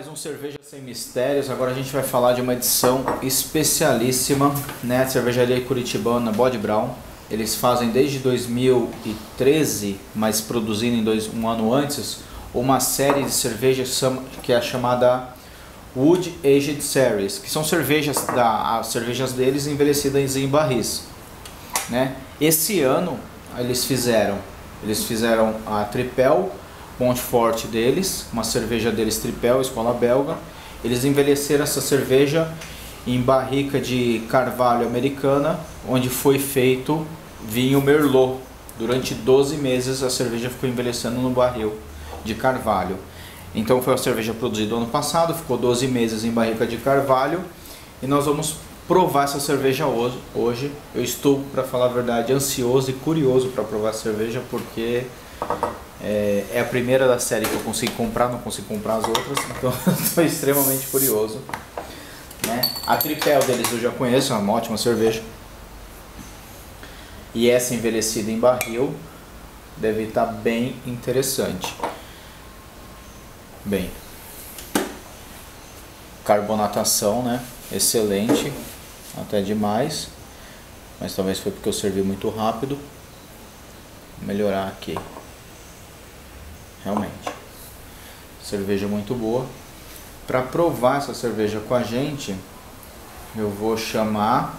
Mais um Cerveja Sem Mistérios. Agora a gente vai falar de uma edição especialíssima, né? Cervejaria curitibana Bode Brown. Eles fazem desde 2013, mas produzindo um ano antes, uma série de cervejas que é a chamada Wood Aged Series, que são cervejas deles envelhecidas em barris, né? Esse ano eles fizeram a Tripel Montfort deles, uma cerveja deles Tripel, escola belga. Eles envelheceram essa cerveja em barrica de carvalho americana, onde foi feito vinho Merlot. Durante 12 meses a cerveja ficou envelhecendo no barril de carvalho. Então foi uma cerveja produzida ano passado, ficou 12 meses em barrica de carvalho e nós vamos provar essa cerveja hoje. Eu estou, para falar a verdade, ansioso e curioso para provar a cerveja, porque é a primeira da série que eu consigo comprar, não consigo comprar as outras, então estou extremamente curioso, né? A Tripel deles eu já conheço, é uma ótima cerveja. E essa envelhecida em barril deve estar bem interessante. Bem, carbonatação, né? Excelente, até demais, mas talvez foi porque eu servi muito rápido. Vou melhorar aqui. Realmente, cerveja muito boa. Para provar essa cerveja com a gente, eu vou chamar,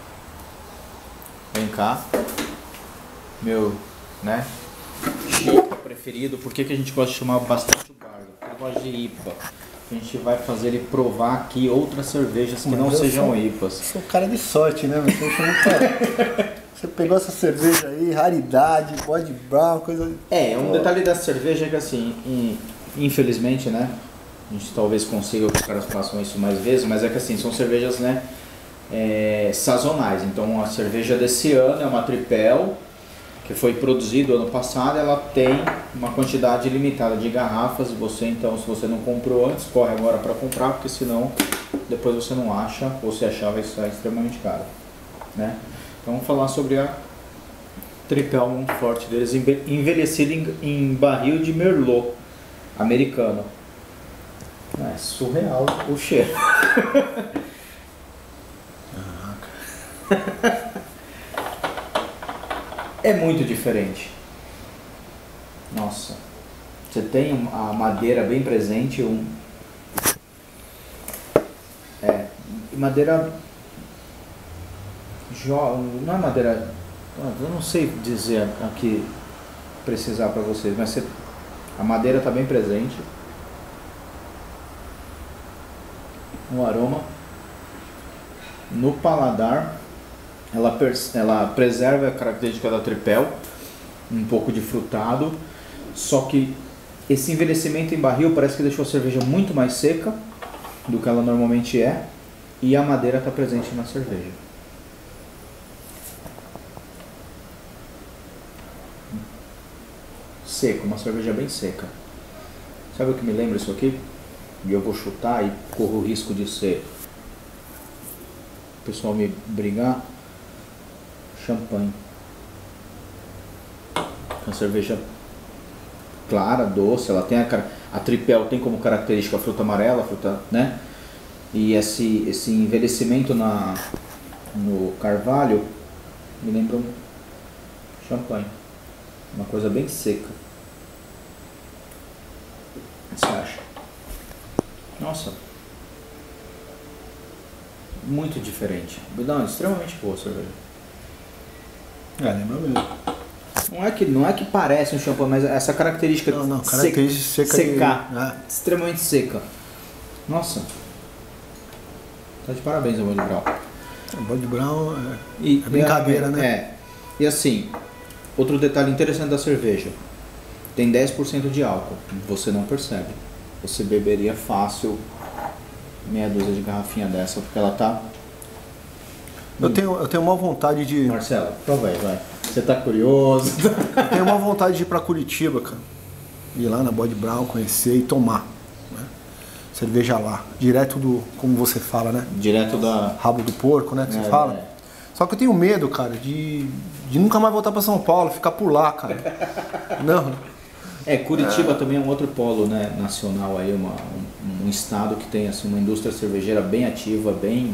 vem cá, meu, né, Chico preferido. Por que a gente gosta de chamar bastante o Bardo? Porque eu gosto de IPA. A gente vai fazer ele provar aqui outras cervejas que não sejam IPAs. Sou um cara de sorte, né? Você pegou essa cerveja aí, raridade, Bode Brown, coisa... Um detalhe da cerveja é que assim, infelizmente, né, a gente talvez consiga que os caras façam isso mais vezes, mas é que assim, são cervejas, né, sazonais. Então a cerveja desse ano é uma Tripel, que foi produzida ano passado. Ela tem uma quantidade limitada de garrafas. Então, se você não comprou antes, corre agora para comprar, porque senão depois você não acha, ou se achar vai estar extremamente caro, né? Então vamos falar sobre a Tripel Montfort deles, envelhecida em barril de Merlot americano. É surreal o cheiro. É muito diferente. Nossa, você tem a madeira bem presente, madeira não é madeira, eu não sei dizer aqui, precisar para vocês, mas a madeira está bem presente. O aroma no paladar, ela preserva a característica da Tripel, um pouco de frutado, só que esse envelhecimento em barril parece que deixou a cerveja muito mais seca do que ela normalmente é, e a madeira está presente na cerveja. Seco, uma cerveja bem seca. Sabe o que me lembra isso aqui? E eu vou chutar e corro o risco de ser o pessoal me brigar. Champanhe. Uma cerveja clara, doce. Ela tem a Tripel tem como característica a fruta amarela, né? E esse envelhecimento no carvalho me lembra um champanhe. Uma coisa bem seca. O que você acha? Nossa, muito diferente. Não, extremamente boa a cerveja. Lembra mesmo. Não é que parece um champanhe, mas essa característica, característica seca, extremamente seca. Nossa, tá de parabéns, Bode Brown. Bode Brown é brincadeira, né? E assim, outro detalhe interessante da cerveja, tem 10% de álcool, você não percebe. Você beberia fácil meia dúzia de garrafinha dessa, porque ela tá... Eu tenho uma vontade de... Marcelo, prova aí, vai. Você tá curioso? Eu tenho uma vontade de ir pra Curitiba, cara. Ir lá na Bode Brown, conhecer e tomar, né? Cerveja lá. Direto do, como você fala, né? Direto da... Rabo do porco, né? Que você fala. Só que eu tenho medo, cara, de nunca mais voltar pra São Paulo, ficar por lá, cara. Não. Curitiba também é um outro polo, né, nacional aí, um estado que tem assim, uma indústria cervejeira bem ativa, bem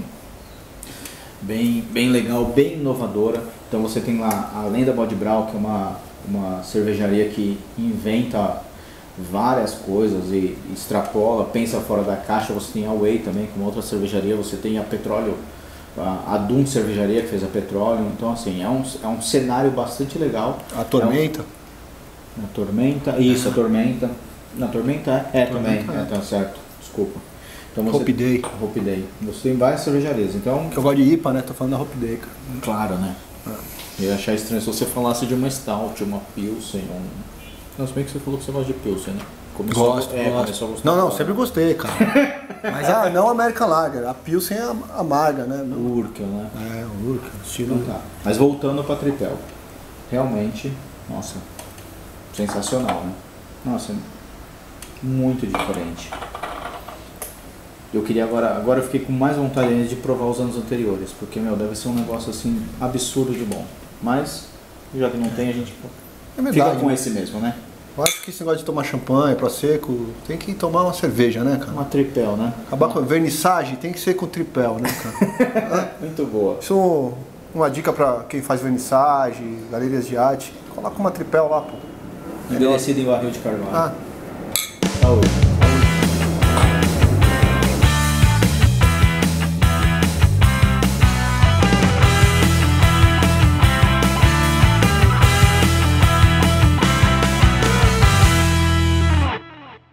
legal, bem inovadora. Então você tem lá, além da Bode Brau, que é uma cervejaria que inventa várias coisas e extrapola, pensa fora da caixa. Você tem a Whey também, que é uma outra cervejaria. Você tem a Petróleo, a Dum Cervejaria, que fez a Petróleo. Então assim, é um cenário bastante legal. A Tormenta? A Tormenta, isso, a Tormenta. Na Tormenta também, tá certo, desculpa. Então Hope Day. Hope Day. Você tem várias cervejarias, então... Que eu gosto de IPA, né? Tô falando da Hope Day, cara. Claro, né? Eu ia achar estranho se você falasse de uma Stout, uma Pilsen, Não, se bem que você falou que você gosta de Pilsen, né? Gosto. Começou a gostar. Não, sempre gostei, cara. Mas não American Lager, a Pilsen é amarga, né? O Urkel, né? O Urkel, estilo... Então tá. Mas voltando pra Tripel. Realmente, nossa, sensacional, né? Nossa, muito diferente. Eu queria agora eu fiquei com mais vontade ainda de provar os anos anteriores, porque, deve ser um negócio assim, absurdo de bom. Mas, já que não tem, a gente fica com esse mesmo, né? Eu acho que esse negócio de tomar champanhe, prosecco, tem que tomar uma cerveja, né, cara? Uma Tripel, né? Acabar com a vernissagem tem que ser com tripel, né, cara? Muito boa. Isso uma dica pra quem faz vernissagem, galerias de arte. Coloca uma tripel lá, pô. Envelhecida em barril de carvalho. Ah. Saúde.